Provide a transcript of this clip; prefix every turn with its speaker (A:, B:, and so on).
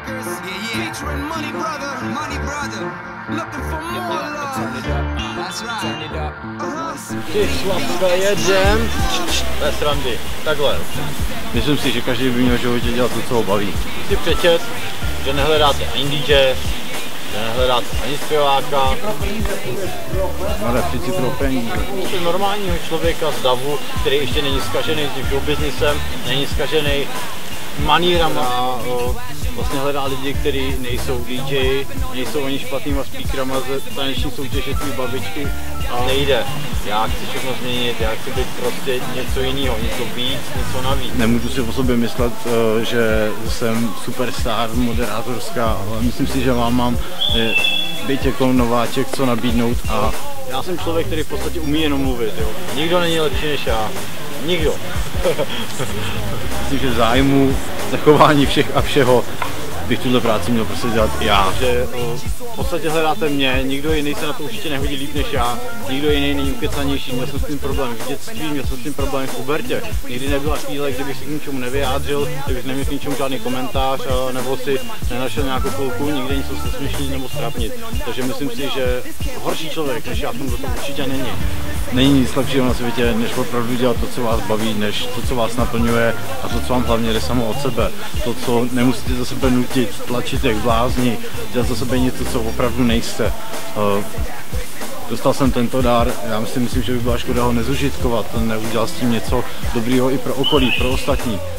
A: Records, featuring Money Brother, looking for more love. That's right.
B: Ty šlapka, jedem. Bez srandy, takhle.
C: Myslím si, že každý by měl v životě dělat to, co ho baví.
B: Si přečet, že nehledáte ani DJ, že nehledáte ani zpěváka.
C: Ale přeci pro peníze.
B: Normálního člověka z davu, který ještě není zkažený tím showbiznisem, není zkažený manírama, vlastně hledá lidi, kteří nejsou DJ, nejsou ani špatnýma speakerama ze taneční soutěže tvý babičky. A nejde. Já chci všechno změnit, já chci být prostě něco jiného, něco víc, něco navíc.
C: Nemůžu si o sobě myslet, že jsem superstar, moderátorská, ale myslím si, že mám být jako nováček, co nabídnout. A
B: já jsem člověk, který v podstatě umí jenom mluvit, jo. Nikdo není lepší než já. Nikdo.
C: Myslím, že v zájmu zachování všech a všeho bych tuhle práci měl prostě dělat já.
B: Že v podstatě hledáte mě, nikdo jiný se na to určitě nehodí líp než já, nikdo jiný není ukecanější, měl jsem s tím problém v dětství, měl jsem s tím problém v pubertě. Nikdy nebyla chvíle, kdybych se k ničemu nevyjádřil, kdybych neměl k ničemu žádný komentář, nebo si nenašel nějakou chvilku, nikdy něco se směšnit nebo strapnit. Takže myslím si, že horší člověk než já jsem to určitě není.
C: Není nic lepšího na světě, než opravdu dělat to, co vás baví, než to, co vás naplňuje a to, co vám hlavně jde samo od sebe. To, co nemusíte za sebe nutit, tlačit jak blázni, dělat za sebe něco, co opravdu nejste. Dostal jsem tento dar, já myslím, že by byla škoda ho nezužitkovat, neudělat s tím něco dobrýho i pro okolí, pro ostatní.